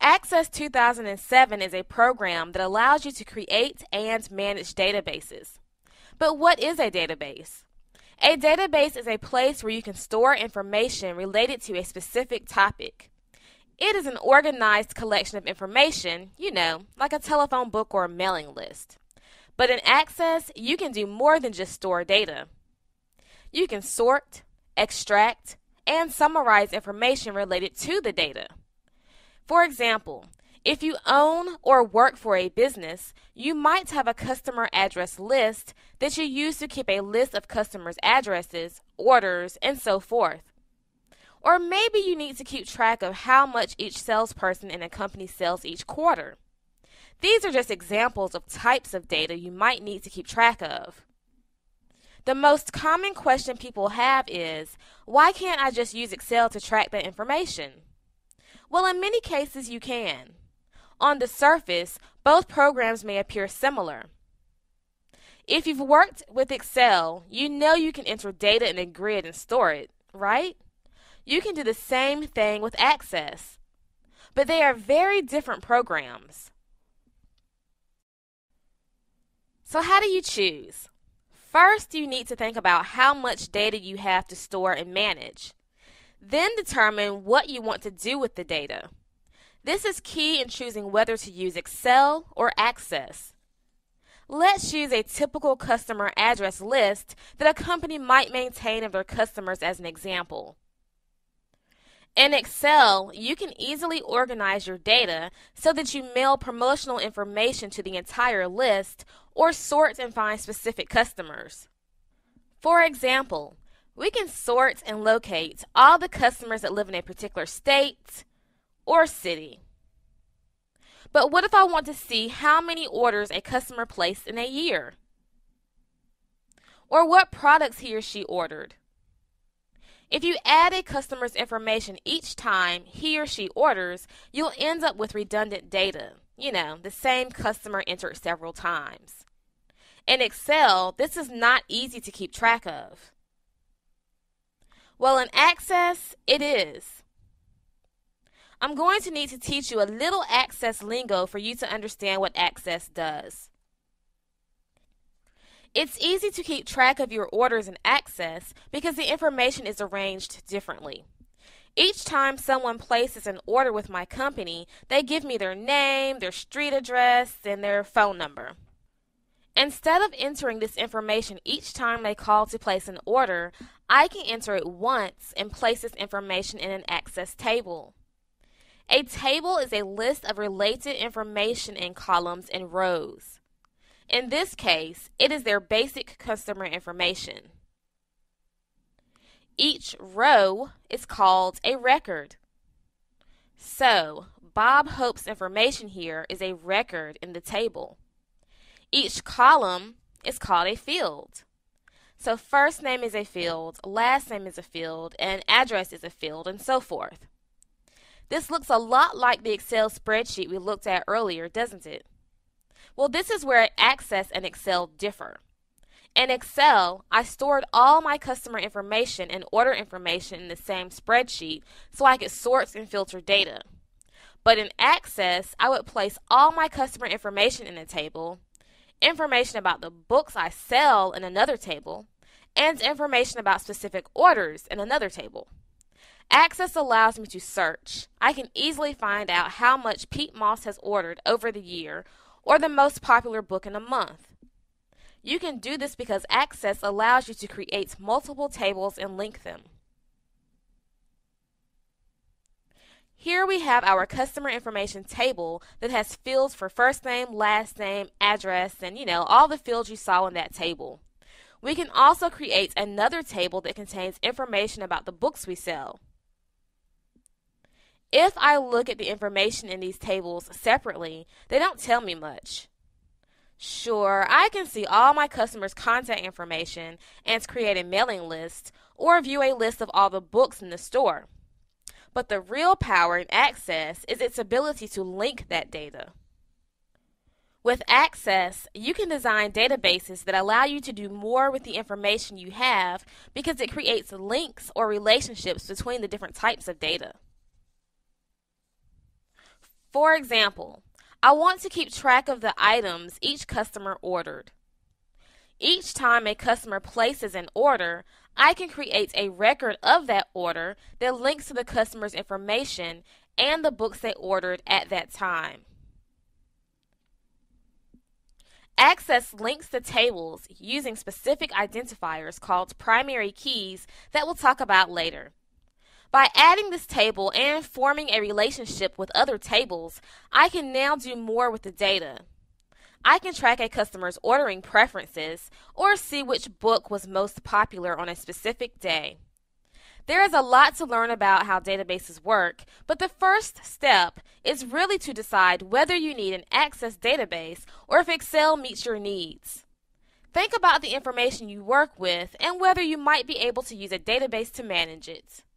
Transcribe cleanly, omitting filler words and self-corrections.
Access 2007 is a program that allows you to create and manage databases. But what is a database? A database is a place where you can store information related to a specific topic. It is an organized collection of information, like a telephone book or a mailing list. But in Access, you can do more than just store data. You can sort, extract, and summarize information related to the data. For example, if you own or work for a business, you might have a customer address list that you use to keep a list of customers' addresses, orders, and so forth. Or maybe you need to keep track of how much each salesperson in a company sells each quarter. These are just examples of types of data you might need to keep track of. The most common question people have is, why can't I just use Excel to track that information? Well, in many cases you can. On the surface, both programs may appear similar. If you've worked with Excel, you know you can enter data in a grid and store it, right? You can do the same thing with Access. But they are very different programs. So how do you choose? First, you need to think about how much data you have to store and manage. Then determine what you want to do with the data. This is key in choosing whether to use Excel or Access. Let's use a typical customer address list that a company might maintain of their customers as an example. In Excel, you can easily organize your data so that you mail promotional information to the entire list or sort and find specific customers. For example, we can sort and locate all the customers that live in a particular state or city. But what if I want to see how many orders a customer placed in a year? Or what products he or she ordered? If you add a customer's information each time he or she orders, you'll end up with redundant data. The same customer entered several times. In Excel, this is not easy to keep track of. Well, in Access, it is. I'm going to need to teach you a little Access lingo for you to understand what Access does. It's easy to keep track of your orders in Access because the information is arranged differently. Each time someone places an order with my company, they give me their name, their street address, and their phone number. Instead of entering this information each time they call to place an order, I can enter it once and place this information in an Access table. A table is a list of related information in columns and rows. In this case, it is their basic customer information. Each row is called a record. So, Bob Hope's information here is a record in the table. Each column is called a field. So first name is a field, last name is a field, and address is a field, and so forth. This looks a lot like the Excel spreadsheet we looked at earlier, doesn't it? Well, this is where Access and Excel differ. In Excel, I stored all my customer information and order information in the same spreadsheet so I could sort and filter data. But in Access, I would place all my customer information in a table, information about the books I sell in another table, and information about specific orders in another table. Access allows me to search. I can easily find out how much Pete Moss has ordered over the year or the most popular book in a month. You can do this because Access allows you to create multiple tables and link them. Here we have our customer information table that has fields for first name, last name, address, and all the fields you saw in that table. We can also create another table that contains information about the books we sell. If I look at the information in these tables separately, they don't tell me much. Sure, I can see all my customers' contact information and create a mailing list or view a list of all the books in the store. But the real power in Access is its ability to link that data. With Access, you can design databases that allow you to do more with the information you have because it creates links or relationships between the different types of data. For example, I want to keep track of the items each customer ordered. Each time a customer places an order, I can create a record of that order that links to the customer's information and the books they ordered at that time. Access links to tables using specific identifiers called primary keys that we'll talk about later. By adding this table and forming a relationship with other tables, I can now do more with the data. I can track a customer's ordering preferences or see which book was most popular on a specific day. There is a lot to learn about how databases work, but the first step is really to decide whether you need an Access database or if Excel meets your needs. Think about the information you work with and whether you might be able to use a database to manage it.